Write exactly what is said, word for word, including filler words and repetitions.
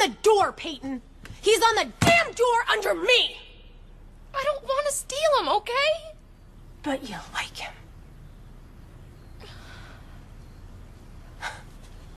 the door, Peyton. He's on the damn door under me. I don't want to steal him, okay? But you like him.